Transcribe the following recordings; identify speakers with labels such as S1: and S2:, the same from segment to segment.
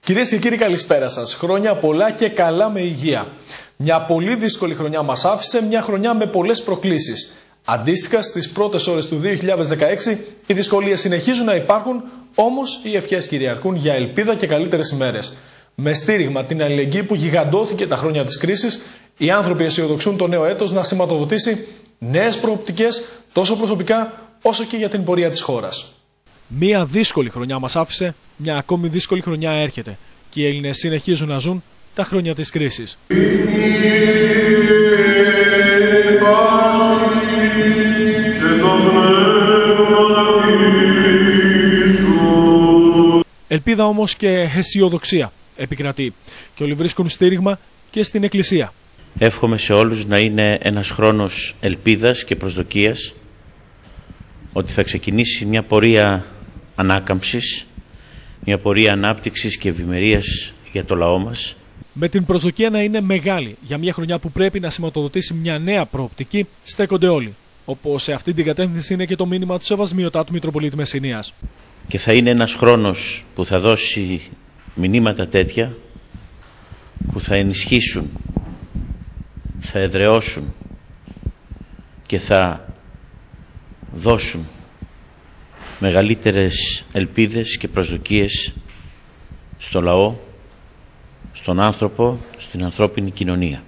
S1: Κυρίες και κύριοι, καλησπέρα σας. Χρόνια πολλά και καλά με υγεία. Μια πολύ δύσκολη χρονιά μας άφησε, μια χρονιά με πολλές προκλήσεις. Αντίστοιχα, στις πρώτες ώρες του 2016 οι δυσκολίες συνεχίζουν να υπάρχουν, όμως οι ευχές κυριαρχούν για ελπίδα και καλύτερες ημέρες. Με στήριγμα την αλληλεγγύη που γιγαντώθηκε τα χρόνια της κρίσης, οι άνθρωποι αισιοδοξούν το νέο έτος να σηματοδοτήσει νέες προοπτικές τόσο προσωπικά όσο και για την πορεία της χώρας. Μία δύσκολη χρονιά μας άφησε, μια ακόμη δύσκολη χρονιά έρχεται και οι Έλληνες συνεχίζουν να ζουν τα χρόνια της κρίσης. Ελπίδα όμως και αισιοδοξία επικρατεί και όλοι βρίσκουν στήριγμα και στην Εκκλησία.
S2: Εύχομαι σε όλους να είναι ένας χρόνος ελπίδας και προσδοκίας, ότι θα ξεκινήσει μια πορεία ανάκαμψης, μια πορεία ανάπτυξης και ευημερίας για το λαό μας.
S1: Με την προσδοκία να είναι μεγάλη για μια χρονιά που πρέπει να σηματοδοτήσει μια νέα προοπτική, στέκονται όλοι. Όπως σε αυτή την κατεύθυνση είναι και το μήνυμα του Σεβασμιωτάτου Μητροπολίτη Μεσσηνίας.
S2: Και θα είναι ένας χρόνος που θα δώσει μηνύματα τέτοια που θα ενισχύσουν, θα εδραιώσουν και θα δώσουν μεγαλύτερες ελπίδες και προσδοκίες στο λαό, στον άνθρωπο, στην ανθρώπινη κοινωνία.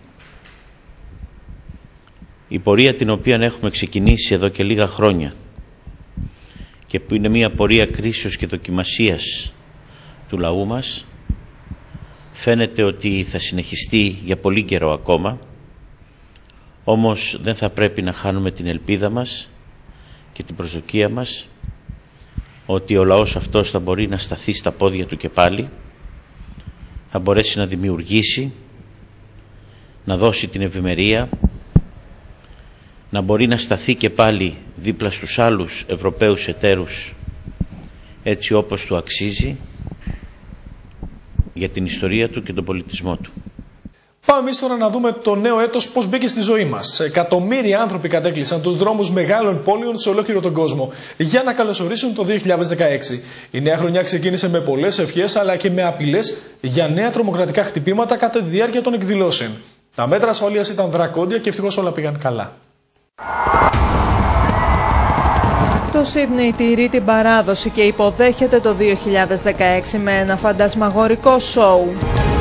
S2: Η πορεία την οποία έχουμε ξεκινήσει εδώ και λίγα χρόνια και που είναι μια πορεία κρίσεως και δοκιμασίας του λαού μας, φαίνεται ότι θα συνεχιστεί για πολύ καιρό ακόμα, όμως δεν θα πρέπει να χάνουμε την ελπίδα μας και την προσδοκία μας ότι ο λαός αυτός θα μπορεί να σταθεί στα πόδια του και πάλι, θα μπορέσει να δημιουργήσει, να δώσει την ευημερία, να μπορεί να σταθεί και πάλι δίπλα στους άλλους Ευρωπαίους εταίρους έτσι όπως του αξίζει για την ιστορία του και τον πολιτισμό του.
S1: Πάμε εμείς τώρα να δούμε το νέο έτος πώς μπήκε στη ζωή μας. Εκατομμύρια άνθρωποι κατέκλυσαν τους δρόμους μεγάλων πόλεων σε ολόκληρο τον κόσμο για να καλωσορίσουν το 2016. Η νέα χρονιά ξεκίνησε με πολλές ευχές αλλά και με απειλές για νέα τρομοκρατικά χτυπήματα κατά τη διάρκεια των εκδηλώσεων. Τα μέτρα ασφαλείας ήταν δρακόντια και ευτυχώς όλα πήγαν καλά.
S3: Το Σίδνεϊ τηρεί την παράδοση και υποδέχεται το 2016 με ένα φαντασμαγορικό σόου.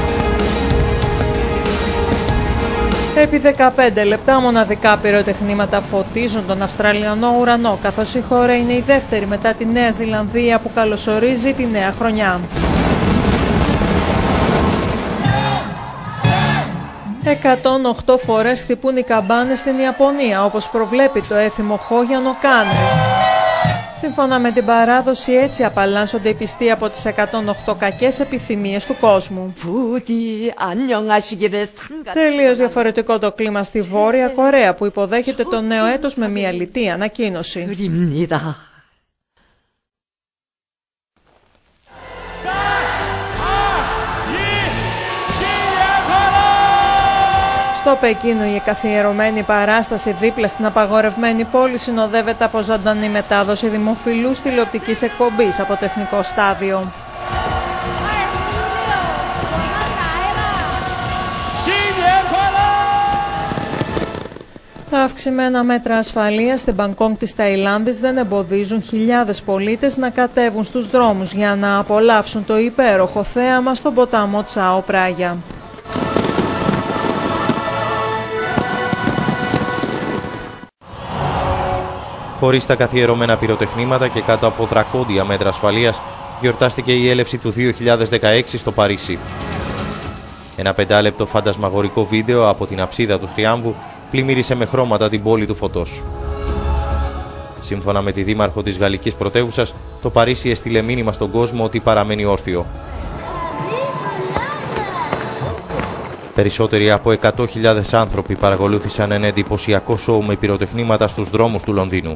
S3: Επί 15 λεπτά μοναδικά πυροτεχνήματα φωτίζουν τον Αυστραλιανό ουρανό, καθώς η χώρα είναι η δεύτερη μετά τη Νέα Ζηλανδία που καλωσορίζει τη νέα χρονιά. 108 φορές χτυπούν οι καμπάνες στην Ιαπωνία, όπως προβλέπει το έθιμο Χόγιανο Κάνε. Σύμφωνα με την παράδοση, έτσι απαλλάσσονται οι πιστοί από τις 108 κακές επιθυμίες του κόσμου. Τελείως διαφορετικό το κλίμα στη Βόρεια Κορέα, που υποδέχεται το νέο έτος με μια λιτή ανακοίνωση. Στο Πεκίνο η καθιερωμένη παράσταση δίπλα στην απαγορευμένη πόλη συνοδεύεται από ζωντανή μετάδοση δημοφιλούς τηλεοπτικής εκπομπής από το Εθνικό Στάδιο. Τα αυξημένα μέτρα ασφαλείας στην Μπανκόκ της Ταϊλάνδης δεν εμποδίζουν χιλιάδες πολίτες να κατέβουν στους δρόμους για να απολαύσουν το υπέροχο θέαμα στον ποταμό Τσάο Πράγια.
S4: Χωρίς τα καθιερωμένα πυροτεχνήματα και κάτω από δρακόντια μέτρα ασφαλείας, γιορτάστηκε η έλευση του 2016 στο Παρίσι. Ένα 5λεπτο φαντασμαγορικό βίντεο από την αψίδα του Θριάμβου πλημμύρισε με χρώματα την πόλη του φωτός. Σύμφωνα με τη δήμαρχο της γαλλικής πρωτεύουσας, το Παρίσι έστειλε μήνυμα στον κόσμο ότι παραμένει όρθιο. Περισσότεροι από 100.000 άνθρωποι παρακολούθησαν ένα εντυπωσιακό σόου με πυροτεχνήματα στους δρόμους του Λονδίνου.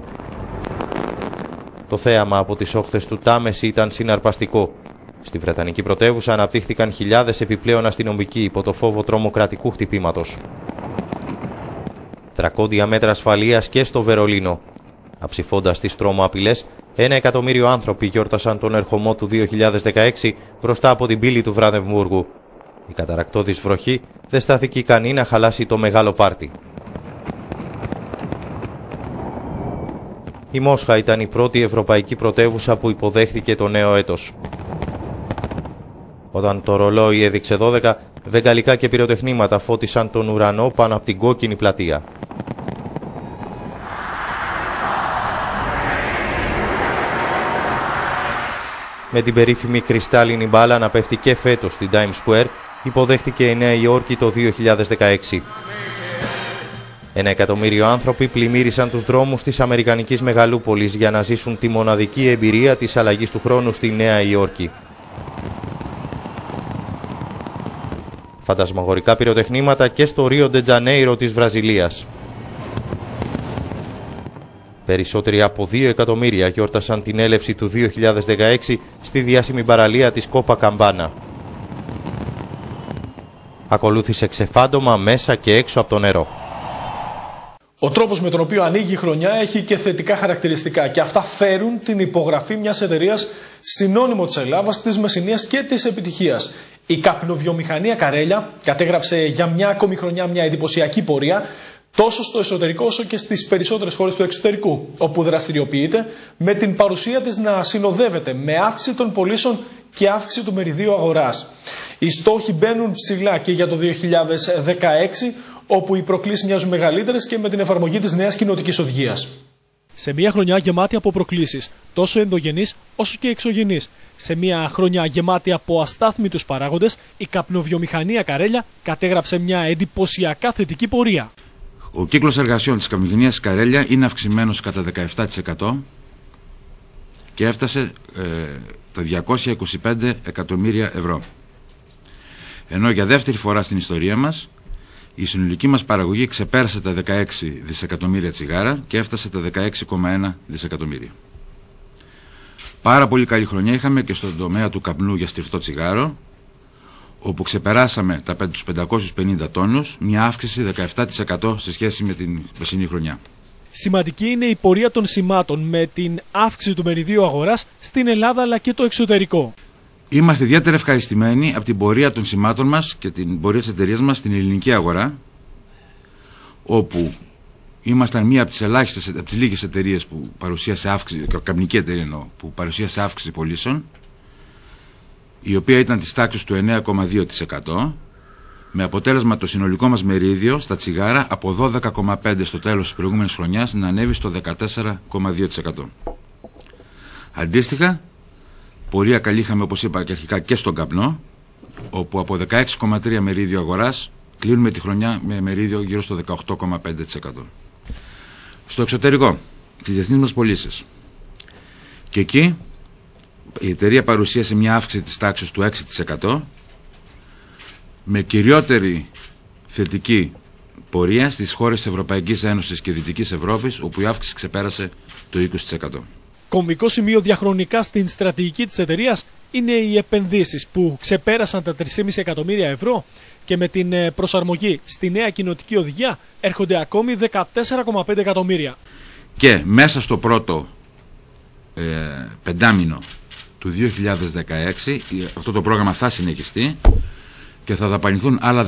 S4: Το θέαμα από τις όχθες του Τάμεση ήταν συναρπαστικό. Στη Βρετανική πρωτεύουσα αναπτύχθηκαν χιλιάδες επιπλέον αστυνομικοί υπό το φόβο τρομοκρατικού χτυπήματος. Δρακόντια μέτρα ασφαλείας και στο Βερολίνο. Αψηφώντας τις τρόμοαπειλές, 1 εκατομμύριο άνθρωποι γιόρτασαν τον ερχομό του 2016 μπροστά από την πύλη του Βραντεμβούργου. Η καταρρακτώδης βροχή δεν στάθηκε ικανή να χαλάσει το μεγάλο πάρτι. Η Μόσχα ήταν η πρώτη ευρωπαϊκή πρωτεύουσα που υποδέχθηκε το νέο έτος. Όταν το ρολόι έδειξε 12, βεγγαλικά και πυροτεχνήματα φώτισαν τον ουρανό πάνω από την κόκκινη πλατεία. Με την περίφημη κρυστάλλινη μπάλα να πέφτει και φέτος στην Times Square, υποδέχτηκε η Νέα Υόρκη το 2016. 1 εκατομμύριο άνθρωποι πλημμύρισαν τους δρόμους της Αμερικανικής Μεγαλούπολης για να ζήσουν τη μοναδική εμπειρία της αλλαγής του χρόνου στη Νέα Υόρκη. Φαντασμαγορικά πυροτεχνήματα και στο Ρίο Ντε Τζανέιρο της Βραζιλίας. Περισσότεροι από 2 εκατομμύρια γιόρτασαν την έλευση του 2016 στη διάσημη παραλία της Κόπα Καμπάνα. Ακολούθησε ξεφάντωμα μέσα και έξω από το νερό.
S1: Ο τρόπος με τον οποίο ανοίγει η χρονιά έχει και θετικά χαρακτηριστικά και αυτά φέρουν την υπογραφή μιας εταιρείας συνώνυμο της Ελλάδας, της Μεσσηνίας και της επιτυχίας. Η καπνοβιομηχανία Καρέλια κατέγραψε για μια ακόμη χρονιά μια εντυπωσιακή πορεία τόσο στο εσωτερικό όσο και στις περισσότερες χώρες του εξωτερικού, όπου δραστηριοποιείται με την παρουσία της να συνοδεύεται με αύξηση των πωλήσεων και αύξηση του μεριδίου αγοράς. Οι στόχοι μπαίνουν ψηλά και για το 2016, όπου οι προκλήσεις μοιάζουν μεγαλύτερες και με την εφαρμογή της νέας κοινοτικής οδηγίας. Σε μια χρονιά γεμάτη από προκλήσεις, τόσο ενδογενείς όσο και εξωγενείς. Σε μια χρονιά γεμάτη από αστάθμιτους παράγοντες, η καπνοβιομηχανία Καρέλια κατέγραψε μια εντυπωσιακά θετική πορεία.
S5: Ο κύκλος εργασιών της καπνοβιομηχανίας Καρέλια είναι αυξημένος κατά 17% και έφτασε τα 225 εκατομμύρια ευρώ. Ενώ για δεύτερη φορά στην ιστορία μας, η συνολική μας παραγωγή ξεπέρασε τα 16 δισεκατομμύρια τσιγάρα και έφτασε τα 16,1 δισεκατομμύρια. Πάρα πολύ καλή χρονιά είχαμε και στον τομέα του καπνού για στιφτό τσιγάρο, όπου ξεπεράσαμε τους 550 τόνους, μια αύξηση 17% σε σχέση με την περσινή χρονιά.
S1: Σημαντική είναι η πορεία των σημάτων με την αύξηση του μεριδίου αγοράς στην Ελλάδα αλλά και το εξωτερικό.
S5: Είμαστε ιδιαίτερα ευχαριστημένοι από την πορεία των σημάτων μας και την πορεία της εταιρείας μας στην ελληνική αγορά, όπου ήμασταν μία από τις ελάχιστες, από τις λίγες εταιρείες που παρουσίασε αύξηση, καπνική εταιρεία εννοώ, που παρουσίασε αύξηση πωλήσεων, η οποία ήταν της τάξης του 9,2%, με αποτέλεσμα το συνολικό μας μερίδιο στα τσιγάρα από 12,5% στο τέλος της προηγούμενης χρονιάς να ανέβει στο 14,2%. Αντίστοιχα, πορεία καλή είχαμε, όπως είπα και αρχικά, και στον καπνό, όπου από 16,3% μερίδιο αγοράς κλείνουμε τη χρονιά με μερίδιο γύρω στο 18,5%. Στο εξωτερικό, τις διεθνείς μας πωλήσεις. Και εκεί η εταιρεία παρουσίασε μια αύξηση της τάξης του 6%, με κυριότερη θετική πορεία στις χώρες της Ευρωπαϊκής Ένωσης και Δυτικής Ευρώπης, όπου η αύξηση ξεπέρασε το 20%.
S1: Κομβικό σημείο διαχρονικά στην στρατηγική της εταιρείας είναι οι επενδύσεις που ξεπέρασαν τα 3,5 εκατομμύρια ευρώ και με την προσαρμογή στη νέα κοινοτική οδηγία έρχονται ακόμη 14,5 εκατομμύρια.
S5: Και μέσα στο πρώτο πεντάμινο του 2016 αυτό το πρόγραμμα θα συνεχιστεί και θα δαπανηθούν άλλα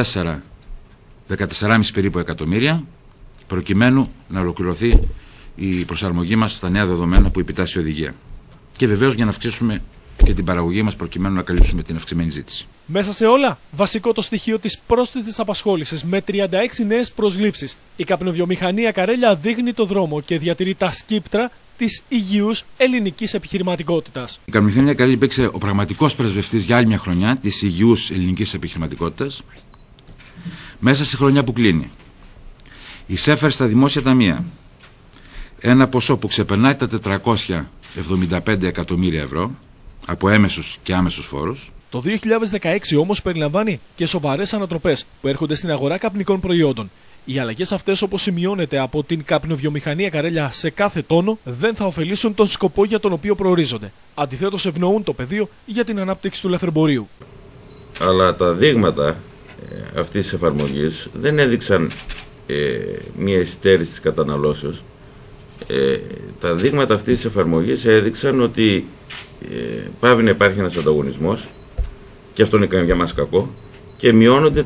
S5: 14,5 περίπου εκατομμύρια προκειμένου να ολοκληρωθεί η προσαρμογή μας στα νέα δεδομένα που επιτάσσει η οδηγία. Και βεβαίως για να αυξήσουμε και την παραγωγή μας προκειμένου να καλύψουμε την αυξημένη ζήτηση.
S1: Μέσα σε όλα, βασικό το στοιχείο της πρόσθετης απασχόλησης με 36 νέες προσλήψεις. Η καπνοβιομηχανία Καρέλια δείχνει το δρόμο και διατηρεί τα σκύπτρα της υγιούς ελληνικής επιχειρηματικότητας.
S5: Η καπνοβιομηχανία Καρέλια υπήρξε ο πραγματικός πρεσβευτής για άλλη μια χρονιά της υγιούς ελληνικής επιχειρηματικότητας. Μέσα στη χρονιά που κλείνει, εισέφερε στα δημόσια ταμεία ένα ποσό που ξεπερνάει τα 475 εκατομμύρια ευρώ από έμεσους και άμεσους φόρους.
S1: Το 2016 όμως περιλαμβάνει και σοβαρές ανατροπές που έρχονται στην αγορά καπνικών προϊόντων. Οι αλλαγές αυτές, όπως σημειώνεται από την καπνοβιομηχανία Καρέλια σε κάθε τόνο, δεν θα ωφελήσουν τον σκοπό για τον οποίο προορίζονται. Αντιθέτως, ευνοούν το πεδίο για την ανάπτυξη του λαθρεμπορίου.
S6: Αλλά τα δείγματα αυτής της εφαρμογής δεν έδειξαν μια υστέρηση της καταναλώσεως Τα δείγματα αυτής της εφαρμογής έδειξαν ότι πάβει να υπάρχει ένας ανταγωνισμός, και αυτό είναι για μας κακό, και μειώνονται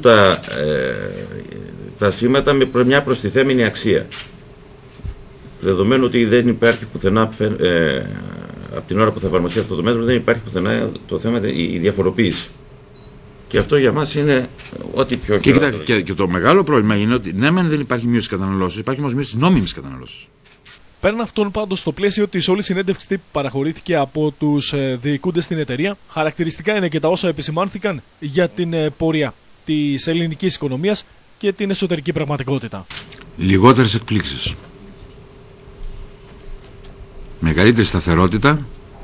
S6: τα σήματα με μια προστιθέμενη αξία. Δεδομένου ότι δεν υπάρχει πουθενά, από την ώρα που θα εφαρμοστεί αυτό το μέτρο, δεν υπάρχει πουθενά το θέμα, η διαφοροποίηση. Και αυτό για μας είναι ό,τι πιο χειρότερο.
S5: Και το μεγάλο πρόβλημα είναι ότι ναι, δεν υπάρχει μείωση καταναλώσεως, υπάρχει όμως μείωση νόμιμης καταναλώσεως.
S1: Πέραν αυτών, πάντως, στο πλαίσιο της όλης συνέντευξης τύπου παραχωρήθηκε από τους διοικούντες στην εταιρεία, χαρακτηριστικά είναι και τα όσα επισημάνθηκαν για την πορεία της ελληνικής οικονομίας και την εσωτερική πραγματικότητα.
S5: Λιγότερες εκπλήξεις. Μεγαλύτερη σταθερότητα.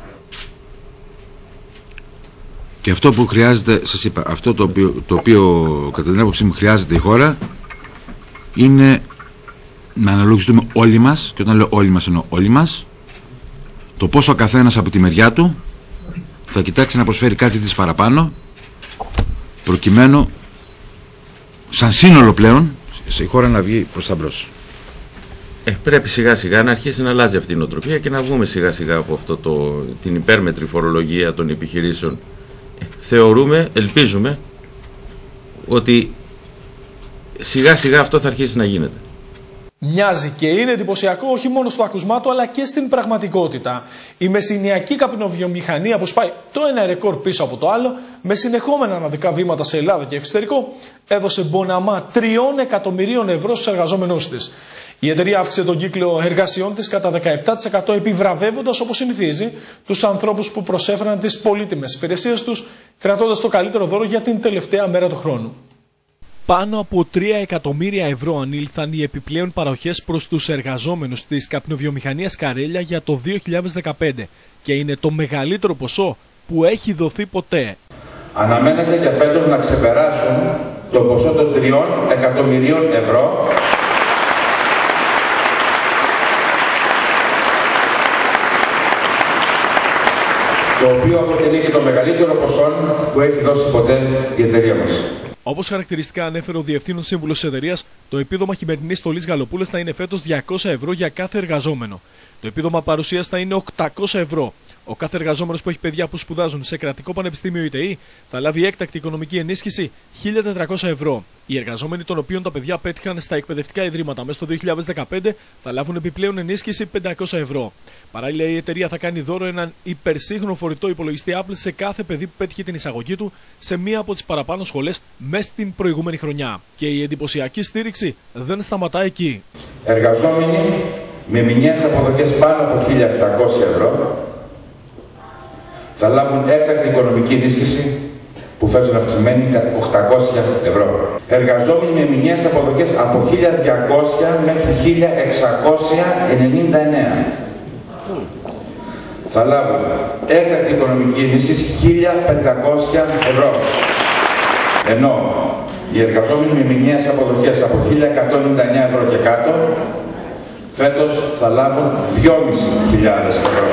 S5: Και αυτό που χρειάζεται, σας είπα, αυτό το οποίο κατά την άποψή μου χρειάζεται η χώρα είναι να αναλογιστούμε όλοι μας, και όταν λέω όλοι μας εννοώ όλοι μας, το πόσο ο καθένας από τη μεριά του θα κοιτάξει να προσφέρει κάτι της παραπάνω, προκειμένου σαν σύνολο πλέον η χώρα να βγει προς τα μπρος.
S6: Πρέπει σιγά σιγά να αρχίσει να αλλάζει αυτή η νοοτροπία και να βγούμε σιγά σιγά από την υπέρμετρη φορολογία των επιχειρήσεων. Θεωρούμε, ελπίζουμε ότι σιγά σιγά αυτό θα αρχίσει να γίνεται.
S1: Μοιάζει και είναι εντυπωσιακό όχι μόνο στο ακουσμά του, αλλά και στην πραγματικότητα. Η μεσηνιακή καπνοβιομηχανία που σπάει το ένα ρεκόρ πίσω από το άλλο, με συνεχόμενα αναδικά βήματα σε Ελλάδα και εξωτερικό, έδωσε μποναμά 3 εκατομμυρίων ευρώ στους εργαζόμενούς της. Η εταιρεία αύξησε τον κύκλο εργασιών της κατά 17%, επιβραβεύοντας, όπως συνηθίζει, τους ανθρώπους που προσέφεραν τις πολύτιμες υπηρεσίες τους, κρατώντας το καλύτερο δώρο για την τελευταία μέρα του χρόνου. Πάνω από 3 εκατομμύρια ευρώ ανήλθαν οι επιπλέον παροχές προς τους εργαζόμενους της καπνοβιομηχανίας Καρέλια για το 2015 και είναι το μεγαλύτερο ποσό που έχει δοθεί ποτέ.
S7: Αναμένεται και φέτος να ξεπεράσουν το ποσό των 3 εκατομμυρίων ευρώ, το οποίο αποτελεί και το μεγαλύτερο ποσό που έχει δώσει ποτέ η εταιρεία μας.
S1: Όπως χαρακτηριστικά ανέφερε ο Διευθύνων Σύμβουλος της εταιρείας, το επίδομα χειμερινής στολής Γαλοπούλας θα είναι φέτος 200 ευρώ για κάθε εργαζόμενο. Το επίδομα παρουσίας θα είναι 800 ευρώ. Ο κάθε εργαζόμενος που έχει παιδιά που σπουδάζουν σε κρατικό πανεπιστήμιο ή ΤΕΗ θα λάβει έκτακτη οικονομική ενίσχυση 1.400 ευρώ. Οι εργαζόμενοι των οποίων τα παιδιά πέτυχαν στα εκπαιδευτικά ιδρύματα μέσα στο 2015 θα λάβουν επιπλέον ενίσχυση 500 ευρώ. Παράλληλα, η εταιρεία θα κάνει δώρο έναν υπερσύγχρονο φορητό υπολογιστή Apple σε κάθε παιδί που πέτυχε την εισαγωγή του σε μία από τις παραπάνω σχολές μέσα στην προηγούμενη χρονιά. Και η εντυπωσιακή στήριξη δεν σταματά εκεί.
S7: Εργαζόμενοι με μηνιαίες αποδοχές πάνω από 1.700 ευρώ θα λάβουν έκτακτη οικονομική ενίσχυση που φέτος αυξημένη κατά 800 ευρώ. Εργαζόμενοι με μηνιαίες αποδοχές από 1.200 μέχρι 1.699 θα λάβουν έκτακτη οικονομική ενίσχυση 1.500 ευρώ. Ενώ οι εργαζόμενοι με μηνιαίες αποδοχές από 1.199 ευρώ και κάτω φέτος θα λάβουν 2.500 ευρώ.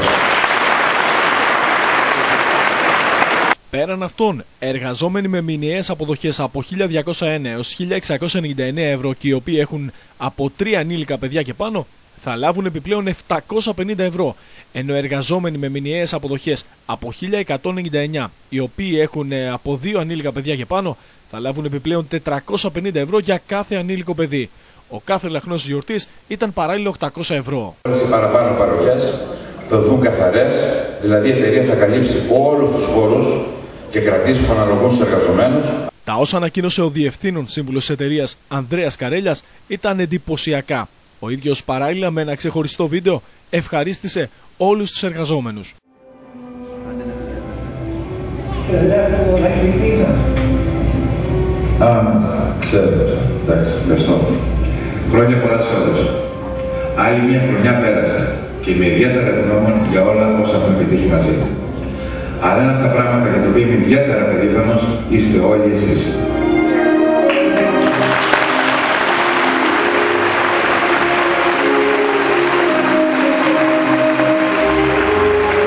S1: Πέραν αυτών, εργαζόμενοι με μηνιαίες αποδοχές από 1.201 έως 1.699 ευρώ και οι οποίοι έχουν από 3 ανήλικα παιδιά και πάνω θα λάβουν επιπλέον 750 ευρώ, ενώ εργαζόμενοι με μηνιαίες αποδοχές από 1.199 οι οποίοι έχουν από 2 ανήλικα παιδιά και πάνω θα λάβουν επιπλέον 450 ευρώ για κάθε ανήλικο παιδί. Ο κάθε λαχνός γιορτής ήταν παράλληλα 800 ευρώ.
S7: Οι παραπάνω παροχές θα δοθούν καθαρές, δηλαδή η εταιρεία θα καλύψει όλους τους φόρους και κρατήσεις που αναλογούν στους εργαζομένους.
S1: Τα όσα ανακοίνωσε ο Διευθύνων Σύμβουλος της εταιρείας Ανδρέας Καρέλιας ήταν εντυπωσιακά. Ο ίδιος παράλληλα με ένα ξεχωριστό βίντεο ευχαρίστησε όλους τους εργαζόμενους.
S7: Ξέρω, εντάξει, ευχαριστώ. Χρόνια πολλά σε όλους. Άλλη μια χρονιά πέρασε και είμαι ιδιαίτερα ευγνώμων για όλα όσα έχουμε επιτύχει μαζί. Αλλά ένα από τα πράγματα για τα οποία είμαι ιδιαίτερα περήφανος είστε όλοι εσείς.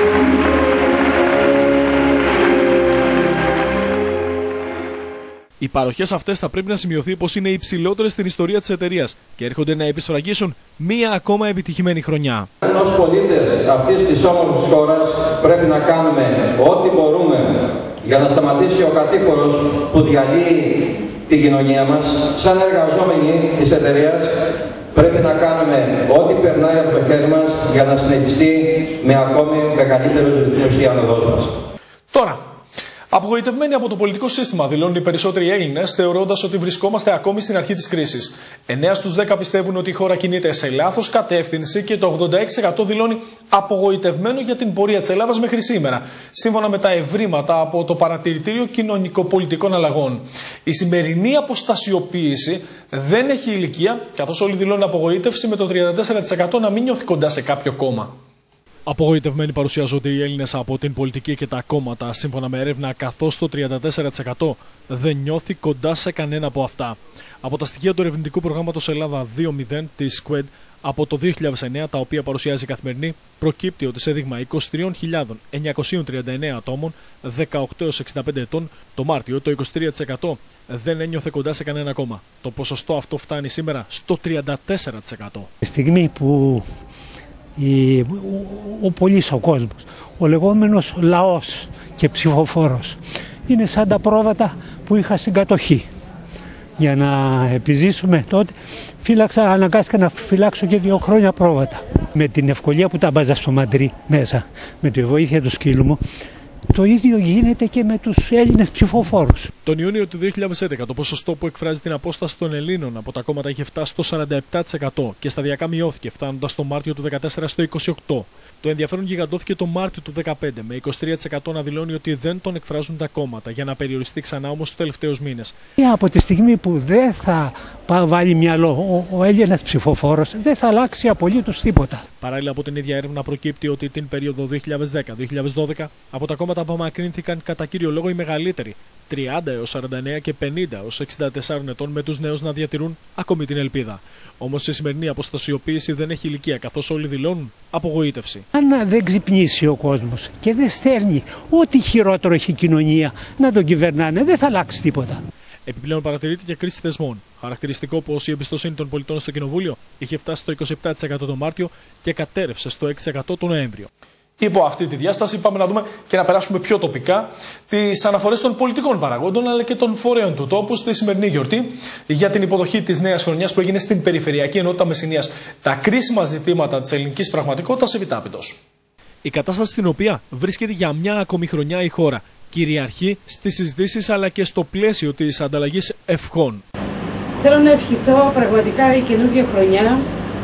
S1: Η παροχές αυτές θα πρέπει να σημειωθεί πως είναι οι υψηλότερες στην ιστορία της εταιρείας και έρχονται να επισφραγίσουν μία ακόμα επιτυχημένη χρονιά.
S8: Ως πολίτες αυτής της όμορφης χώρας πρέπει να κάνουμε ό,τι μπορούμε για να σταματήσει ο κατήφορος που διαλύει την κοινωνία μας. Σαν εργαζόμενοι της εταιρείας πρέπει να κάνουμε ό,τι περνάει από το χέρι μας για να συνεχιστεί με ακόμη μεγαλύτερο ρυθμό η άνοδός μας.
S1: Τώρα, απογοητευμένοι από το πολιτικό σύστημα δηλώνουν οι περισσότεροι Έλληνες, θεωρώντας ότι βρισκόμαστε ακόμη στην αρχή της κρίσης. 9 στους 10 πιστεύουν ότι η χώρα κινείται σε λάθος κατεύθυνση και το 86% δηλώνει απογοητευμένο για την πορεία της Ελλάδας μέχρι σήμερα, σύμφωνα με τα ευρήματα από το Παρατηρητήριο Κοινωνικοπολιτικών Αλλαγών. Η σημερινή αποστασιοποίηση δεν έχει ηλικία, καθώς όλοι δηλώνουν απογοήτευση, με το 34% να μην νιώθει κοντά σε κάποιο κόμμα. Απογοητευμένοι παρουσιάζονται οι Έλληνες από την πολιτική και τα κόμματα, σύμφωνα με έρευνα, καθώς το 34% δεν νιώθει κοντά σε κανένα από αυτά. Από τα στοιχεία του ερευνητικού προγράμματος Ελλάδα 2.0 της ΣΚΟΕΔ από το 2009, τα οποία παρουσιάζει η Καθημερινή, προκύπτει ότι σε δείγμα 23.939 ατόμων 18 έως 65 ετών, το Μάρτιο το 23% δεν ένιωθε κοντά σε κανένα κόμμα. Το ποσοστό αυτό φτάνει σήμερα στο 34%.
S9: Στη στιγμή που ο πολύς ο κόσμος, ο λεγόμενος λαός και ψηφοφόρος, είναι σαν τα πρόβατα που είχα στην κατοχή. Για να επιζήσουμε τότε αναγκάστηκα να φυλάξω και 2 χρόνια πρόβατα. Με την ευκολία που τα μπάζα στο μαντρί μέσα, με τη βοήθεια του σκύλου μου, το ίδιο γίνεται και με τους Έλληνες ψηφοφόρους. Τον Ιούνιο του 2011 το ποσοστό που εκφράζει την απόσταση των Ελλήνων από τα κόμματα είχε φτάσει στο 47% και σταδιακά μειώθηκε, φτάνοντας το Μάρτιο του 2014 στο 28%. Το ενδιαφέρον γιγαντώθηκε το Μάρτιο του 2015, με 23% να δηλώνει ότι δεν τον εκφράζουν τα κόμματα, για να περιοριστεί ξανά όμως τους τελευταίους μήνες. Από τη στιγμή που δεν θα βάλει μυαλό ο Έλληνας ψηφοφόρος, δεν θα αλλάξει απολύτως τίποτα. Παράλληλα, από την ίδια έρευνα προκύπτει ότι την περίοδο 2010-2012 από τα κόμματα απομακρύνθηκαν κατά κύριο λόγο οι μεγαλύτεροι, 30 έως 49 και 50 έως 64 ετών, με τους νέους να διατηρούν ακόμη την ελπίδα. Όμως η σημερινή αποστασιοποίηση δεν έχει ηλικία, καθώς όλοι δηλώνουν απογοήτευση. Αν δεν ξυπνήσει ο κόσμος και δεν στέλνει ό,τι χειρότερο έχει η κοινωνία να τον κυβερνάνε, δεν θα αλλάξει τίποτα. Επιπλέον παρατηρείται και κρίση θεσμών. Χαρακτηριστικό πως η εμπιστοσύνη των πολιτών στο Κοινοβούλιο είχε φτάσει στο 27% τον Μάρτιο και κατέρευσε στο 6% τον Νοέμβριο. Υπό αυτή τη διάσταση πάμε να δούμε και να περάσουμε πιο τοπικά τις αναφορές των πολιτικών παραγόντων αλλά και των φορέων του τόπου στη σημερινή γιορτή για την υποδοχή της νέας χρονιάς που έγινε στην Περιφερειακή Ενότητα Μεσσηνίας. Τα κρίσιμα ζητήματα της ελληνικής πραγματικότητας επιτάπητος. Η κατάσταση στην οποία βρίσκεται για μια ακόμη χρονιά η χώρα κυριαρχεί στις συζητήσεις αλλά και στο πλαίσιο της ανταλλαγής ευχών.
S10: Θέλω να ευχηθώ πραγματικά η καινούργια χρονιά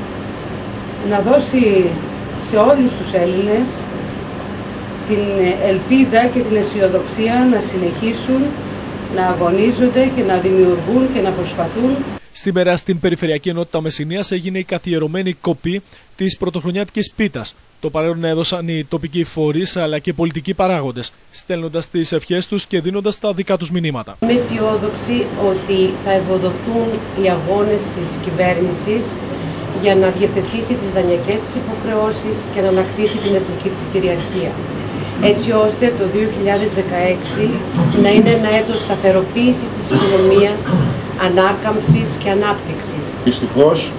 S10: να δώσει σε όλους τους Έλληνες την ελπίδα και την αισιοδοξία να συνεχίσουν να αγωνίζονται και να δημιουργούν και να προσπαθούν.
S1: Σήμερα στην Περιφερειακή Ενότητα Μεσσηνίας έγινε η καθιερωμένη κοπή της πρωτοχρονιάτικης πίτας. Το παρόν έδωσαν οι τοπικοί φορείς αλλά και πολιτικοί παράγοντες, στέλνοντας τις ευχές τους και δίνοντας τα δικά τους μηνύματα.
S10: Είμαι αισιόδοξη ότι θα ευοδοθούν οι αγώνες της κυβέρνησης για να διευθετήσει τις δανειακές της υποχρεώσεις και να ανακτήσει την εθνική της κυριαρχία. Έτσι ώστε το 2016 να είναι ένα έτος σταθεροποίησης της οικονομίας, ανάκαμψης και ανάπτυξης.
S11: Δυστυχώς,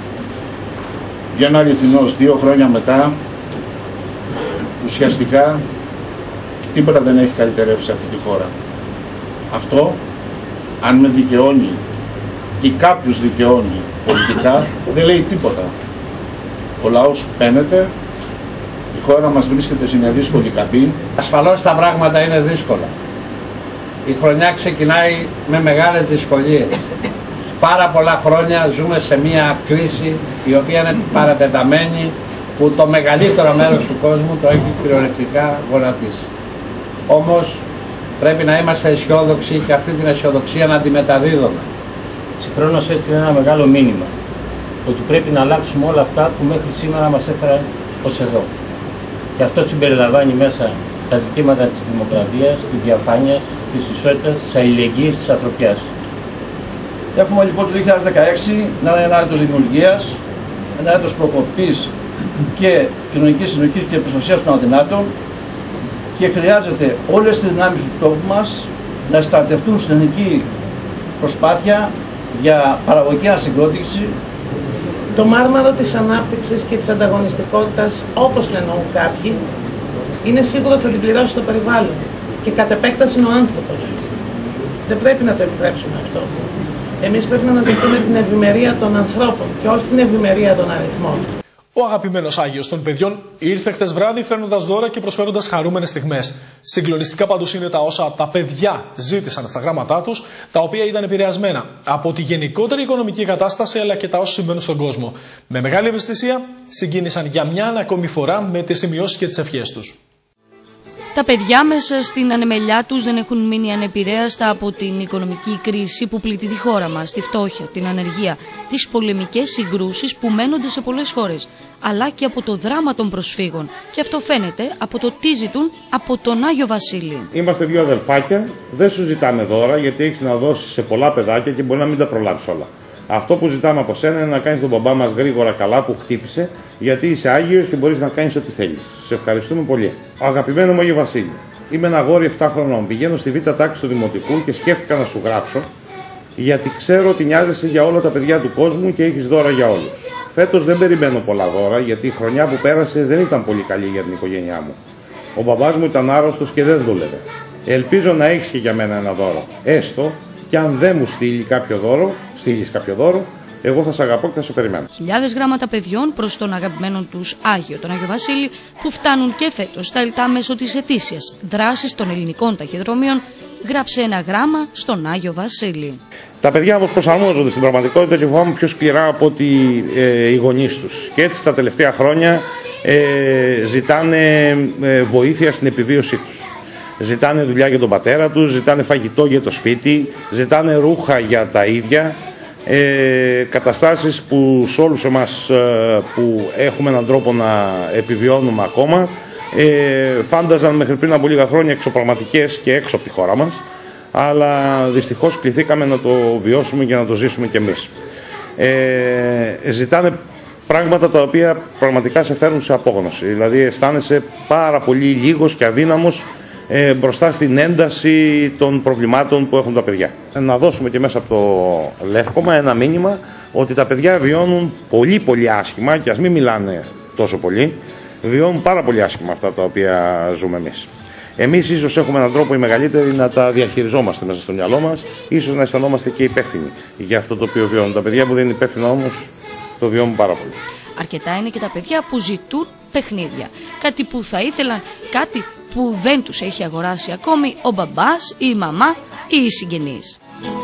S11: για ένα αληθινός 2 χρόνια μετά, ουσιαστικά τίποτα δεν έχει καλυτερεύσει σε αυτή τη χώρα. Αυτό, αν με δικαιώνει ή κάποιος δικαιώνει πολιτικά, δεν λέει τίποτα. Ο λαός παίνεται, η χώρα μας βρίσκεται σε μια δύσκολη καμπή.
S12: Ασφαλώς τα πράγματα είναι δύσκολα. Η χρονιά ξεκινάει με μεγάλες δυσκολίες. Πάρα πολλά χρόνια ζούμε σε μια κρίση η οποία είναι παρατεταμένη, που το μεγαλύτερο μέρος του κόσμου το έχει κυριολεκτικά γονατίσει. Όμως πρέπει να είμαστε αισιόδοξοι και αυτή την αισιοδοξία να τη μεταδίδουμε.
S13: Συγχρόνως έστειλε ένα μεγάλο μήνυμα, ότι πρέπει να αλλάξουμε όλα αυτά που μέχρι σήμερα μας έφεραν ως εδώ. Και αυτό συμπεριλαμβάνει μέσα τα ζητήματα της δημοκρατίας, της διαφάνειας, της ισότητας, της αλληλεγγύης, της ανθρωπιάς.
S14: Έχουμε λοιπόν το 2016 να είναι ένα έτος δημιουργίας, ένα έτος προκοπής και κοινωνικής συνοχής και προστασίας των αδυνάτων, και χρειάζεται όλες τις δυνάμεις του τόπου μας να στρατευτούν στην εθνική προσπάθεια για παραγωγική ανασυγκρότηση.
S15: Το μάρμαρο της ανάπτυξης και της ανταγωνιστικότητας, όπως το εννοούν κάποιοι, είναι σίγουρο ότι θα την πληρώσει το περιβάλλον και κατ' επέκταση είναι ο άνθρωπος. Δεν πρέπει να το επιτρέψουμε αυτό. Εμείς πρέπει να αναζητούμε την ευημερία των ανθρώπων και όχι την ευημερία των αριθμών.
S1: Ο αγαπημένος Άγιος των παιδιών ήρθε χτες βράδυ φέρνοντας δώρα και προσφέροντας χαρούμενες στιγμές. Συγκλονιστικά πάντως είναι τα όσα τα παιδιά ζήτησαν στα γράμματά τους, τα οποία ήταν επηρεασμένα από τη γενικότερη οικονομική κατάσταση αλλά και τα όσα συμβαίνουν στον κόσμο. Με μεγάλη ευαισθησία συγκίνησαν για μια ακόμη φορά με τις σημειώσεις και τις ευχές τους.
S16: Τα παιδιά μέσα στην ανεμελιά τους δεν έχουν μείνει ανεπηρέαστα από την οικονομική κρίση που πλήττει τη χώρα μας, τη φτώχεια, την ανεργία, τις πολεμικές συγκρούσεις που μένονται σε πολλές χώρες, αλλά και από το δράμα των προσφύγων. Και αυτό φαίνεται από το τι ζητούν από τον Άγιο Βασίλη.
S11: Είμαστε δύο αδελφάκια, δεν σου ζητάμε δώρα γιατί έχεις να δώσεις σε πολλά παιδάκια και μπορεί να μην τα προλάβεις όλα. Αυτό που ζητάμε από σένα είναι να κάνεις τον μπαμπά μας γρήγορα καλά που χτύπησε, γιατί είσαι Άγιος και μπορείς να κάνεις ό,τι θέλεις. Σε ευχαριστούμε πολύ. Αγαπημένο μου Άγιο Βασίλη, είμαι ένα αγόρι 7 χρονών. Πηγαίνω στη β' τάξη του Δημοτικού και σκέφτηκα να σου γράψω, γιατί ξέρω ότι νοιάζεσαι για όλα τα παιδιά του κόσμου και έχεις δώρα για όλους. Φέτος δεν περιμένω πολλά δώρα, γιατί η χρονιά που πέρασε δεν ήταν πολύ καλή για την οικογένειά μου. Ο μπαμπάς μου ήταν άρρωστος και δεν δούλευε. Ελπίζω να έχεις και για μένα ένα δώρο. Έστω και αν δεν μου στείλεις κάποιο δώρο, εγώ θα σε αγαπώ και θα σε περιμένω.
S16: Χιλιάδες γράμματα παιδιών προς τον αγαπημένο τους Άγιο, τον Άγιο Βασίλη, που φτάνουν και φέτος στα ελτά μέσω της ετήσιας δράσης των ελληνικών ταχυδρομείων. Γράψε ένα γράμμα στον Άγιο Βασίλη.
S11: Τα παιδιά όμως προσαρμόζονται στην πραγματικότητα και φοβάμαι πιο σκληρά από ότι οι γονείς τους. Και έτσι τα τελευταία χρόνια ζητάνε βοήθεια στην επιβίωσή τους. Ζητάνε δουλειά για τον πατέρα τους, ζητάνε φαγητό για το σπίτι, ζητάνε ρούχα για τα ίδια. Καταστάσεις που σε όλους εμάς που έχουμε έναν τρόπο να επιβιώνουμε ακόμα φάνταζαν μέχρι πριν από λίγα χρόνια εξωπραγματικές και έξω από τη χώρα μας, αλλά δυστυχώς κληθήκαμε να το βιώσουμε και να το ζήσουμε κι εμείς. Ζητάνε πράγματα τα οποία πραγματικά σε φέρνουν σε απόγνωση, δηλαδή αισθάνεσαι πάρα πολύ λίγος και αδύναμος μπροστά στην ένταση των προβλημάτων που έχουν τα παιδιά. Να δώσουμε και μέσα από το λεύκομα ένα μήνυμα ότι τα παιδιά βιώνουν πολύ άσχημα και ας μην μιλάνε τόσο πολύ, βιώνουν πάρα πολύ άσχημα αυτά τα οποία ζούμε εμείς. Εμείς ίσως έχουμε έναν τρόπο οι μεγαλύτεροι να τα διαχειριζόμαστε μέσα στο μυαλό μας, ίσως να αισθανόμαστε και υπεύθυνοι για αυτό το οποίο βιώνουν. Τα παιδιά που δεν είναι υπεύθυνα όμως το βιώνουν πάρα πολύ.
S16: Αρκετά είναι και τα παιδιά που ζητούν παιχνίδια. Κάτι που θα ήθελαν, κάτι που δεν τους έχει αγοράσει ακόμη ο μπαμπάς ή η μαμά ή οι συγγενείς.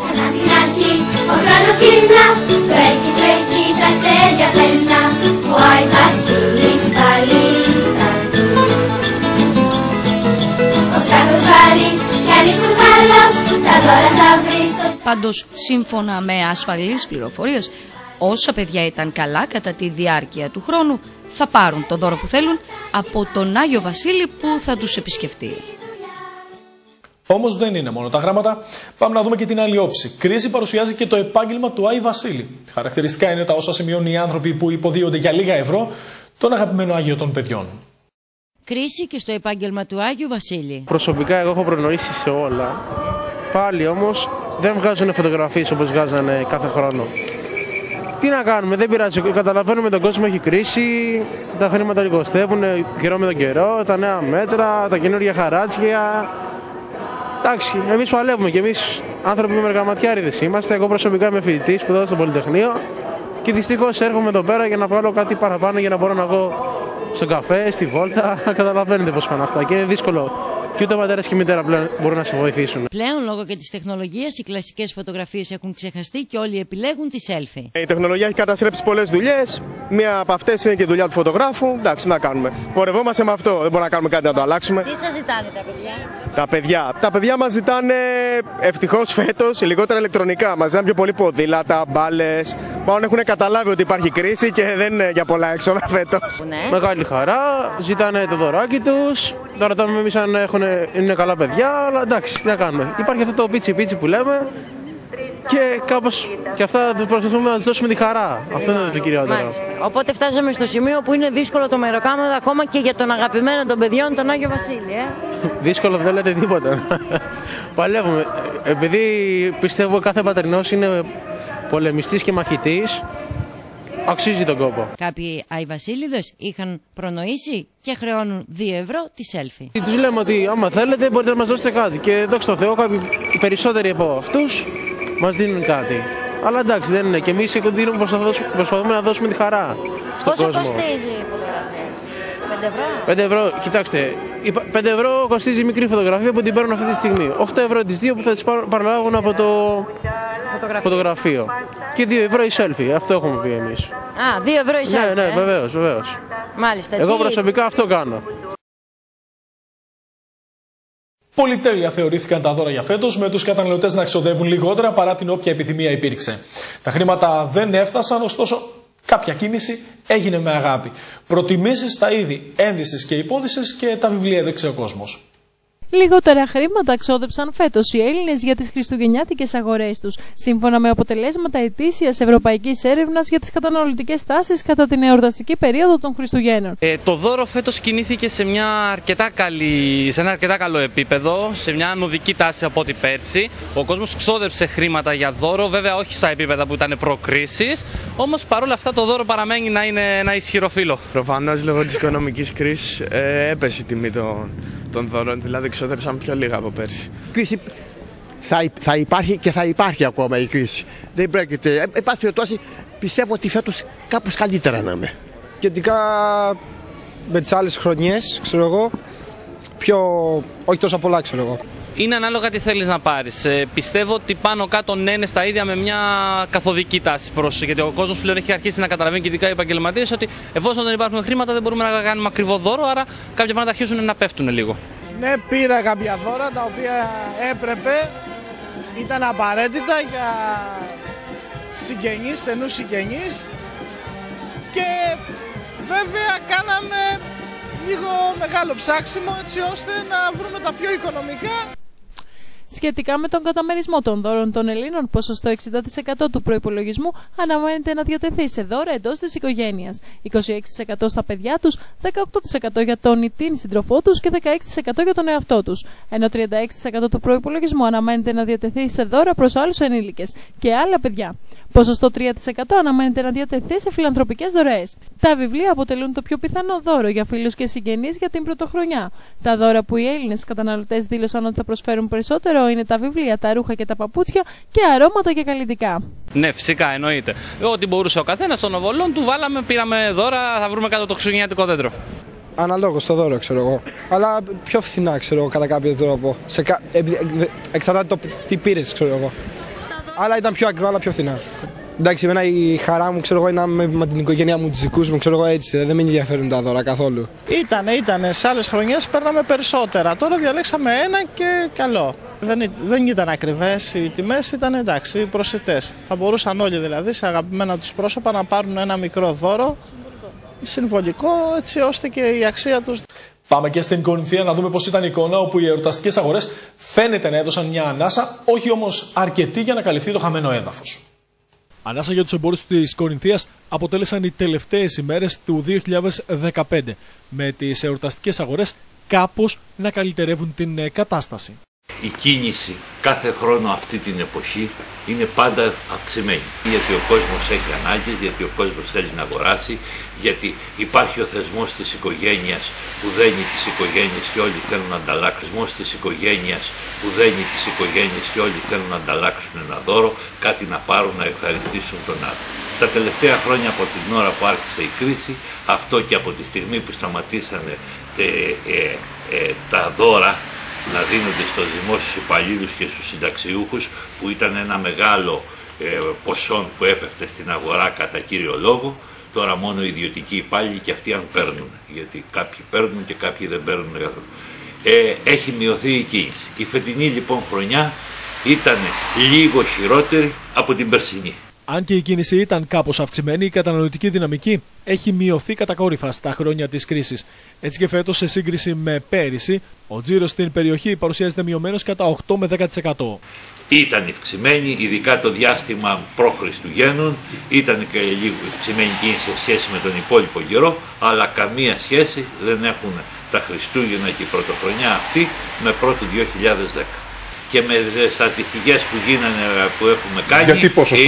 S16: Πάντως, σύμφωνα με ασφαλείς πληροφορίες, όσα παιδιά ήταν καλά κατά τη διάρκεια του χρόνου θα πάρουν το δώρο που θέλουν από τον Άγιο Βασίλη που θα τους επισκεφτεί.
S1: Όμως δεν είναι μόνο τα γράμματα. Πάμε να δούμε και την άλλη όψη. Κρίση παρουσιάζει και το επάγγελμα του Άγιου Βασίλη. Χαρακτηριστικά είναι τα όσα σημειώνουν οι άνθρωποι που υποδίονται για λίγα ευρώ τον αγαπημένο Άγιο των παιδιών.
S17: Κρίση και στο επάγγελμα του Άγιου Βασίλη.
S18: Προσωπικά εγώ έχω προνορίσει σε όλα. Πάλι όμως δεν βγάζουν φωτογραφίες όπως βγάζανε κάθε χρόνο. Τι να κάνουμε, δεν πειράζει. Καταλαβαίνουμε τον κόσμο έχει κρίση, τα χρήματα λιγοστεύουν καιρό με τον καιρό, τα νέα μέτρα, τα καινούργια χαράτσια. Εντάξει, εμείς παλεύουμε και εμείς άνθρωποι με εργαματιάριδες είμαστε. Εγώ προσωπικά είμαι φοιτητής, σπουδάζω στο Πολυτεχνείο και δυστυχώς έρχομαι εδώ πέρα για να βγάλω κάτι παραπάνω για να μπορώ να βγω στον καφέ, στη βόλτα. Καταλαβαίνετε πώς πάνε αυτά και είναι δύσκολο. Και ούτε ο πατέρας και η μητέρα πλέον μπορούν να σε βοηθήσουν.
S17: Πλέον, λόγω και της τεχνολογίας, οι κλασικές φωτογραφίες έχουν ξεχαστεί και όλοι επιλέγουν τη selfie.
S18: Η τεχνολογία έχει καταστρέψει πολλές δουλειές. Μία από αυτές είναι και η δουλειά του φωτογράφου. Εντάξει, να κάνουμε. Πορευόμαστε με αυτό. Δεν μπορούμε να κάνουμε κάτι να το αλλάξουμε.
S17: Τι σας ζητάνε τα παιδιά?
S18: Τα παιδιά μας ζητάνε ευτυχώς φέτος λιγότερα ηλεκτρονικά. Μας ζητάνε πιο πολύ ποδήλατα, μπάλες. Μάλλον έχουν καταλάβει ότι υπάρχει κρίση και δεν είναι για πολλά έξοδα φέτος.
S17: Ναι.
S18: Μεγάλη χαρά. Ζητάνε το δωράκι τους. Τώρα τα εμείς αν είναι καλά παιδιά, αλλά εντάξει, τι να κάνουμε. Υπάρχει αυτό το πίτσι που λέμε. και κάπως και αυτά προσπαθούμε να τους δώσουμε τη χαρά. Αυτό είναι το κυριότερο.
S17: Μάλιστα. Οπότε φτάσαμε στο σημείο που είναι δύσκολο το μεροκάματο ακόμα και για τον αγαπημένο των παιδιών, τον Άγιο Βασίλη.
S18: Δύσκολο δεν λέτε τίποτα. Παλεύουμε. Επειδή πιστεύω κάθε πατρινός είναι πολεμιστής και μαχητής, αξίζει τον κόπο.
S17: Κάποιοι Άι Βασίλειδες είχαν προνοήσει και χρεώνουν 2 ευρώ τη selfie.
S18: Τους λέμε ότι άμα θέλετε μπορείτε να μας δώσετε κάτι και δόξα τω Θεώ κάποιοι περισσότεροι από αυτούς μας δίνουν κάτι. Αλλά εντάξει δεν είναι και εμείς προσπαθούμε να δώσουμε τη χαρά στον κόσμο.
S17: Πόσο κοστίζει η φωτογραφία? 5 ευρώ?
S18: 5 ευρώ, κοιτάξτε, 5 ευρώ κοστίζει η μικρή φωτογραφία που την παίρνουν αυτή τη στιγμή. 8 ευρώ τις 2 που θα τις παραλάβουν από το φωτογραφείο. Και 2 ευρώ η selfie, αυτό έχουμε πει εμείς.
S17: Α, 2 ευρώ η selfie.
S18: Ναι, βεβαίως.
S17: Μάλιστα.
S18: Εγώ προσωπικά αυτό κάνω.
S1: Πολυτέλεια θεωρήθηκαν τα δώρα για φέτος, με τους καταναλωτές να ξοδεύουν λιγότερα παρά την όποια επιθυμία υπήρξε. Τα χρήματα δεν έφτασαν, ωστόσο κάποια κίνηση έγινε με αγάπη. Προτιμήσεις στα είδη ένδυσης και υπόδυσης και τα βιβλία έδειξε ο κόσμος.
S19: Λιγότερα χρήματα ξόδεψαν φέτος οι Έλληνες για τις χριστουγεννιάτικες αγορές τους, σύμφωνα με αποτελέσματα ετήσιας ευρωπαϊκής έρευνας για τις καταναλωτικές τάσεις κατά την εορταστική περίοδο των Χριστουγέννων.
S20: Το δώρο φέτος κινήθηκε σε ένα αρκετά καλό επίπεδο, σε μια ανωδική τάση από ό,τι πέρσι. Ο κόσμος ξόδεψε χρήματα για δώρο, βέβαια όχι στα επίπεδα που ήταν προκρίσεις, όμως παρόλα αυτά το δώρο παραμένει να είναι ένα ισχυρό φύλλο.
S21: Προφανώς λόγω της οικονομικής κρίσης έπεσε η τιμή των δώρων, δηλαδή ξοδέψαμε πιο λίγα από πέρσι.
S22: Κρίση θα υπάρχει και θα υπάρχει ακόμα η κρίση. Δεν πρόκειται. Εν πάση περιπτώσει, πιστεύω ότι φέτος κάπως καλύτερα να είμαι.
S23: Σχετικά με τις άλλες χρονιές, ξέρω εγώ, όχι τόσο πολλά, ξέρω εγώ.
S20: Είναι ανάλογα τι θέλεις να πάρεις. Πιστεύω ότι πάνω κάτω ναι είναι στα ίδια με μια καθοδική τάση γιατί ο κόσμος πλέον έχει αρχίσει να καταλαβαίνει και ειδικά οι επαγγελματίες ότι εφόσον δεν υπάρχουν χρήματα δεν μπορούμε να κάνουμε ακριβό δώρο, άρα κάποια πράγματα αρχίζουν να πέφτουν λίγο.
S24: Ναι, πήρα κάποια δώρα τα οποία έπρεπε, ήταν απαραίτητα για συγγενείς, στενούς συγγενείς και βέβαια κάναμε λίγο μεγάλο ψάξιμο έτσι ώστε να βρούμε τα πιο οικονομικά.
S19: Σχετικά με τον καταμερισμό των δώρων των Ελλήνων, ποσοστό 60% του προϋπολογισμού αναμένεται να διατεθεί σε δώρα εντός της οικογένειας, 26% στα παιδιά τους, 18% για τον ή την σύντροφό τους και 16% για τον εαυτό τους, ενώ 36% του προϋπολογισμού αναμένεται να διατεθεί σε δώρα προς άλλους ενήλικες και άλλα παιδιά. Ποσοστό 3% αναμένεται να διατεθεί σε φιλανθρωπικές δωρεές. Τα βιβλία αποτελούν το πιο πιθανό δώρο για φίλους και συγγενείς για την πρωτοχρονιά. Τα δώρα που οι Έλληνες καταναλωτές δήλωσαν ότι θα προσφέρουν περισσότερο είναι τα βιβλία, τα ρούχα και τα παπούτσια και αρώματα και καλλιτικά.
S20: Ναι, φυσικά εννοείται. Ό,τι μπορούσε ο καθένας των οβολών του πήραμε δώρα, θα βρούμε κάτω το χριστουγεννιάτικο δέντρο.
S23: Αναλόγως το δώρο, ξέρω εγώ. Αλλά πιο φθηνά, ξέρω εγώ, κατά κάποιο τρόπο. Εξαρτάται το τι πήρες, ξέρω εγώ. Αλλά ήταν πιο ακριβά, αλλά πιο φθηνά. Εντάξει, εμένα η χαρά μου, ξέρω εγώ, είναι με την οικογένειά μου, τους δικούς μου, ξέρω εγώ, έτσι. Δεν με ενδιαφέρουν τα δώρα καθόλου.
S24: Ήτανε. Σε άλλες χρονιές παίρναμε περισσότερα. Τώρα διαλέξαμε ένα και καλό. Δεν ήταν ακριβές, οι τιμές ήταν εντάξει, προσιτές. Θα μπορούσαν όλοι δηλαδή σε αγαπημένα τους πρόσωπα να πάρουν ένα μικρό δώρο, συμβολικό, έτσι ώστε και η αξία τους.
S1: Πάμε και στην Κορινθία να δούμε πώς ήταν η εικόνα, όπου οι εορταστικές αγορές φαίνεται να έδωσαν μια ανάσα, όχι όμως αρκετή για να καλυφθεί το χαμένο έδαφος. Ανάσα για τους εμπόρους της Κορινθίας αποτέλεσαν οι τελευταίες ημέρες του 2015, με τις εορταστικές αγορές κάπως να καλυτερεύουν την κατάσταση.
S2: Η κίνηση κάθε χρόνο αυτή την εποχή είναι πάντα αυξημένη. Γιατί ο κόσμος έχει ανάγκες, γιατί ο κόσμος θέλει να αγοράσει, γιατί υπάρχει ο θεσμός της οικογένειας που δένει τις οικογένειες και όλοι θέλουν να ανταλλάξουν. Ο θεσμός της οικογένειας που δένει τις οικογένειες και όλοι θέλουν να ανταλλάξουν ένα δώρο, κάτι να πάρουν, να ευχαριστήσουν τον άλλο. Τα τελευταία χρόνια από την ώρα που άρχισε η κρίση, αυτό και από τη στιγμή που σταματήσανε τα δώρα να δίνονται στους δημόσιους υπαλλήλους και στους συνταξιούχους, που ήταν ένα μεγάλο ποσό που έπεφτε στην αγορά κατά κύριο λόγο. Τώρα μόνο οι ιδιωτικοί υπάλληλοι και αυτοί αν παίρνουν, γιατί κάποιοι παίρνουν και κάποιοι δεν παίρνουν καθόλου. Έχει μειωθεί η κίνηση. Η φετινή λοιπόν χρονιά ήταν λίγο χειρότερη από την περσινή.
S1: Αν και η κίνηση ήταν κάπως αυξημένη, η καταναλωτική δυναμική έχει μειωθεί κατακόρυφα στα χρόνια της κρίσης. Έτσι και φέτος, σε σύγκριση με πέρυσι, ο τζίρος στην περιοχή παρουσιάζεται μειωμένος κατά 8 με 10%.
S3: ήταν ευξημένη, ειδικά το διάστημα προ-Χριστουγέννων, ήταν και λίγο ευξημένη κίνηση σε σχέση με τον υπόλοιπο καιρό, αλλά καμία σχέση δεν έχουν τα Χριστούγεννα και η πρωτοχρονιά αυτή με πρώτο 2010. Και με στατιστικές που γίνανε, που έχουμε κάνει,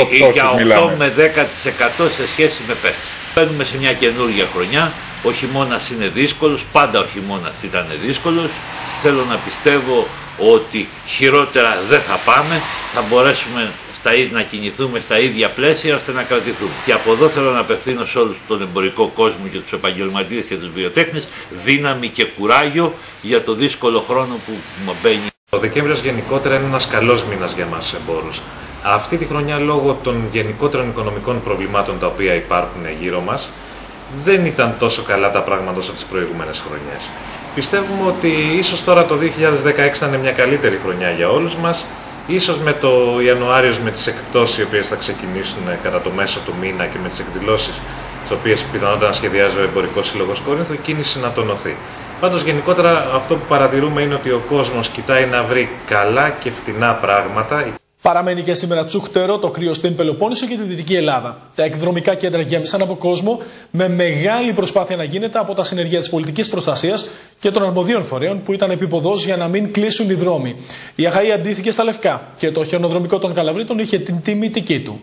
S3: για 8 με 10% σε σχέση με πέρσι. Παίρνουμε σε μια καινούργια χρονιά, ο χειμώνας είναι δύσκολος, πάντα ο χειμώνας ήταν δύσκολος. Θέλω να πιστεύω ότι χειρότερα δεν θα πάμε, θα μπορέσουμε να κινηθούμε στα ίδια πλαίσια ώστε να κρατηθούμε. Και από εδώ θέλω να απευθύνω σε όλους τον εμπορικό κόσμο και τους επαγγελματίες και τους βιοτέχνες δύναμη και κουράγιο για το δύσκολο χρόνο που μπαίνει.
S4: Ο Δεκέμβριος γενικότερα είναι ένας καλός μήνας για εμάς τους εμπόρους. Αυτή τη χρονιά, λόγω των γενικότερων οικονομικών προβλημάτων τα οποία υπάρχουν γύρω μας, δεν ήταν τόσο καλά τα πράγματα όσο τις προηγούμενες χρονιές. Πιστεύουμε ότι ίσως τώρα το 2016 θα είναι μια καλύτερη χρονιά για όλους μας. Ίσως με το Ιανουάριο, με τις εκπτώσεις οι οποίες θα ξεκινήσουν κατά το μέσο του μήνα και με τις εκδηλώσεις τις οποίες πιθανότατα σχεδιάζει ο Εμπορικός Σύλλογος Κόρινθου, η κίνηση να τονωθεί. Πάντως γενικότερα αυτό που παρατηρούμε είναι ότι ο κόσμος κοιτάει να βρει καλά και φτηνά πράγματα.
S1: Παραμένει και σήμερα τσουχτερό το κρύο στην Πελοπόννησο και τη Δυτική Ελλάδα. Τα εκδρομικά κέντρα γέμισαν από κόσμο, με μεγάλη προσπάθεια να γίνεται από τα συνεργεία της πολιτικής προστασίας και των αρμοδίων φορέων που ήταν επίποδος για να μην κλείσουν οι δρόμοι. Η Αχαΐ αντίθηκε στα Λευκά και το χιονοδρομικό των Καλαβρίτων είχε την τιμητική του.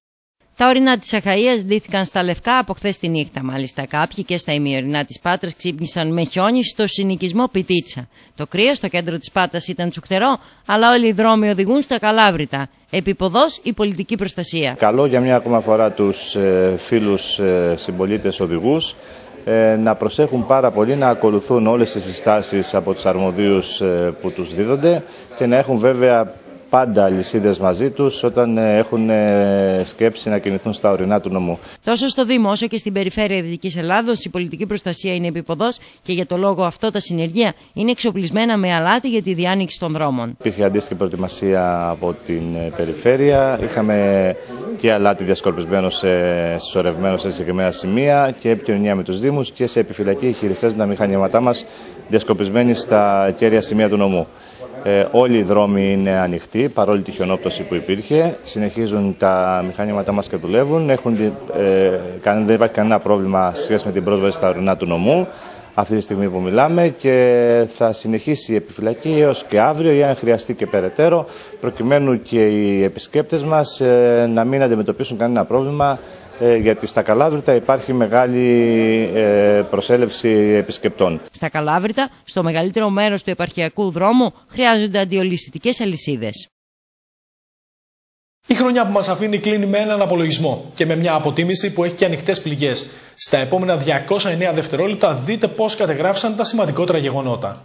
S17: Τα ορεινά της Αχαΐας ντύθηκαν στα Λευκά από χθες τη νύχτα. Μάλιστα, κάποιοι και στα ημιορεινά της Πάτρας ξύπνησαν με χιόνι στο συνοικισμό Πιτίτσα. Το κρύο στο κέντρο της Πάτρας ήταν τσουχτερό, αλλά όλοι οι δρόμοι οδηγούν στα Καλάβρητα. Επίποδος η πολιτική προστασία.
S5: Καλό για μια ακόμα φορά τους φίλους συμπολίτες οδηγούς να προσέχουν πάρα πολύ, να ακολουθούν όλες τις συστάσεις από τους αρμοδίους που τους δίδονται και να έχουν βέβαια πάντα αλυσίδες μαζί τους όταν έχουν σκέψη να κινηθούν στα ορεινά του νομού.
S17: Τόσο στο Δήμο όσο και στην περιφέρεια Δυτικής Ελλάδος η πολιτική προστασία είναι επίποδος και για το λόγο αυτό τα συνεργεία είναι εξοπλισμένα με αλάτι για τη διάνοιξη των δρόμων.
S5: Υπήρχε αντίστοιχη προετοιμασία από την περιφέρεια. Είχαμε και αλάτι διασκορπισμένο συσσωρευμένο σε συγκεκριμένα σημεία και επικοινωνία με τους Δήμους και σε επιφυλακή οι χειριστές με τα μηχανήματά μας διασκορπισμένοι στα κέρια σημεία του νομού. Όλοι οι δρόμοι είναι ανοιχτοί παρόλη τη χιονόπτωση που υπήρχε. Συνεχίζουν τα μηχανήματά μας και δουλεύουν. Δεν υπάρχει κανένα πρόβλημα σε σχέση με την πρόσβαση στα ορεινά του νομού αυτή τη στιγμή που μιλάμε και θα συνεχίσει η επιφυλακή έως και αύριο ή αν χρειαστεί και περαιτέρω προκειμένου και οι επισκέπτες μας να μην αντιμετωπίσουν κανένα πρόβλημα γιατί στα Καλάβρητα υπάρχει μεγάλη προσέλευση επισκεπτών.
S17: Στα Καλάβρητα, στο μεγαλύτερο μέρος του επαρχιακού δρόμου, χρειάζονται αντιολισθητικές αλυσίδες.
S1: Η χρονιά που μας αφήνει κλείνει με έναν απολογισμό και με μια αποτίμηση που έχει και ανοιχτές πληγές. Στα επόμενα 209 δευτερόλεπτα δείτε πώς κατεγράφησαν τα σημαντικότερα γεγονότα.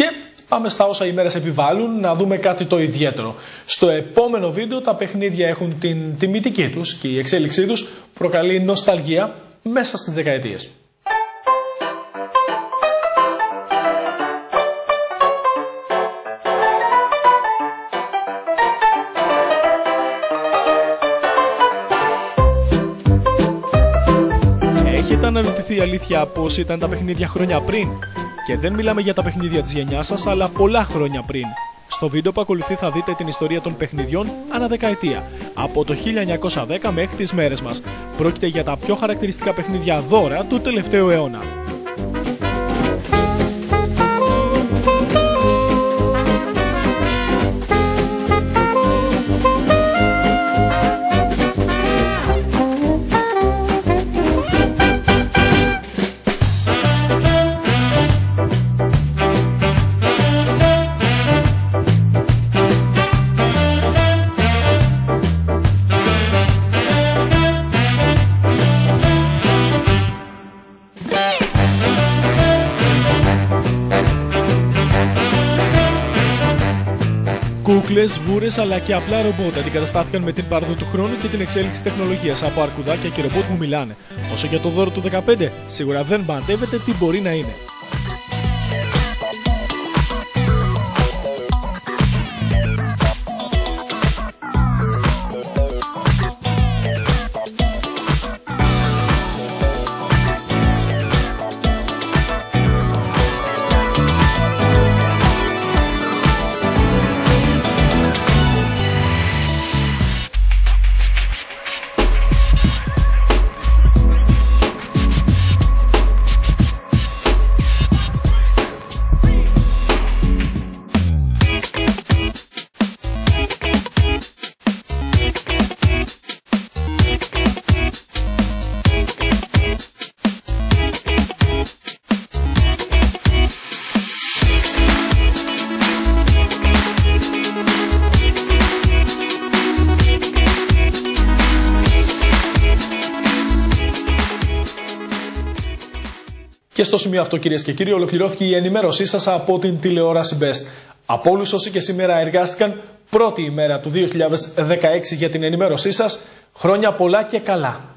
S1: Και πάμε στα όσα οι μέρες επιβάλλουν, να δούμε κάτι το ιδιαίτερο. Στο επόμενο βίντεο τα παιχνίδια έχουν την τιμητική τους και η εξέλιξή τους προκαλεί νοσταλγία μέσα στις δεκαετίες. Έχετε αναρωτηθεί η αλήθεια πώς ήταν τα παιχνίδια χρόνια πριν? Και δεν μιλάμε για τα παιχνίδια της γενιάς σας, αλλά πολλά χρόνια πριν. Στο βίντεο που ακολουθεί θα δείτε την ιστορία των παιχνιδιών ανά δεκαετία, από το 1910 μέχρι τις μέρες μας. Πρόκειται για τα πιο χαρακτηριστικά παιχνίδια δώρα του τελευταίου αιώνα. Κούκλες, βούρες αλλά και απλά ρομπότ αντικαταστάθηκαν με την πάροδο του χρόνου και την εξέλιξη τεχνολογίας από αρκουδάκια και ρομπότ που μιλάνε. Όσο για το δώρο του 15, σίγουρα δεν μαντεύετε τι μπορεί να είναι. Και στο σημείο αυτό, κυρίες και κύριοι, ολοκληρώθηκε η ενημέρωσή σας από την τηλεόραση Best. Από όλους όσοι και σήμερα εργάστηκαν, πρώτη ημέρα του 2016 για την ενημέρωσή σας, χρόνια πολλά και καλά.